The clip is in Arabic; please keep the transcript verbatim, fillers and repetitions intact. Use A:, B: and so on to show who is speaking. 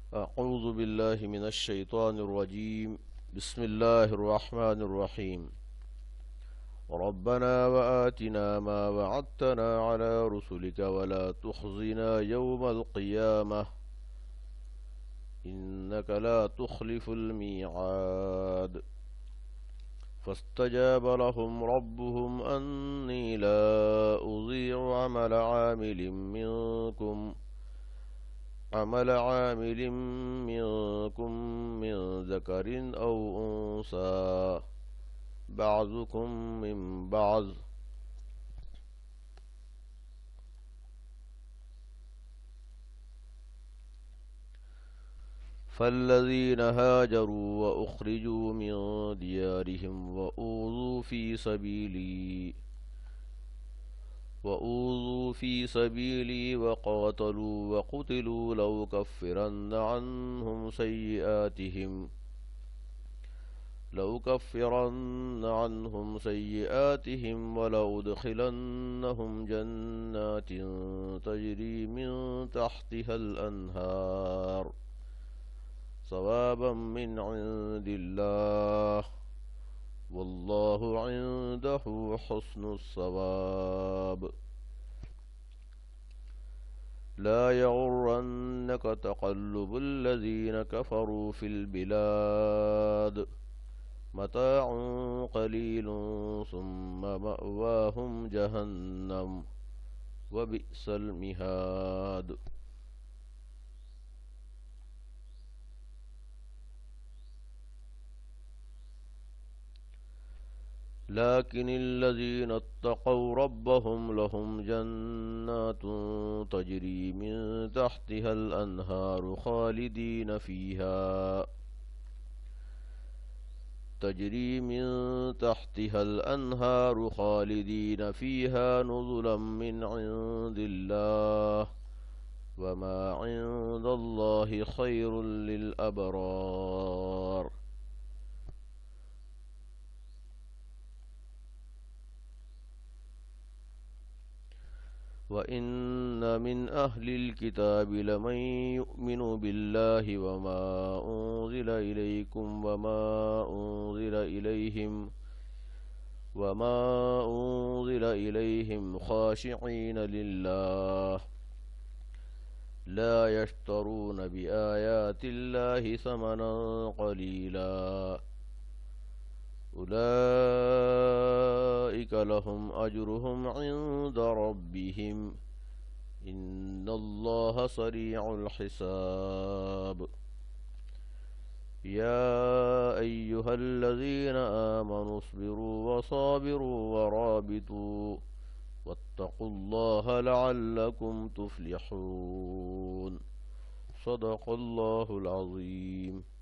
A: أعوذ بالله من الشيطان الرجيم. بسم الله الرحمن الرحيم. ربنا وآتنا ما وعدتنا على رسلك ولا تخزنا يوم القيامة إنك لا تخلف الميعاد. فاستجاب لهم ربهم أني لا أضيع عمل عامل منكم عمل عامل منكم من ذكر أو أنثى بعضكم من بعض. فالذين هاجروا وأخرجوا من ديارهم وأوذوا في سبيلي وأوذوا في سبيلي وقاتلوا وقتلوا لأكفرن عنهم سيئاتهم لأكفرن عنهم سيئاتهم ولأدخلنهم جنات تجري من تحتها الأنهار ثوابا من عند الله والله عنده حسن الثواب. لا يغرنك تقلب الذين كفروا في البلاد متاع قليل ثم مأواهم جهنم وبئس المهاد. لكن الذين اتقوا ربهم لهم جنات تجري من تحتها الأنهار خالدين فيها تجري من تحتها الأنهار خالدين فيها نزلا من عند الله وما عند الله خير للأبرار. وإن من أهل الكتاب لمن يؤمن بالله وما أنزل إليكم وما أنزل إليهم وما أنزل إليهم خاشعين لله لا يشترون بآيات الله ثمنا قليلا أولئك لهم أجرهم عند ربهم إن الله سريع الحساب. يا أيها الذين آمنوا اصبروا وصابروا ورابطوا واتقوا الله لعلكم تفلحون. صدق الله العظيم.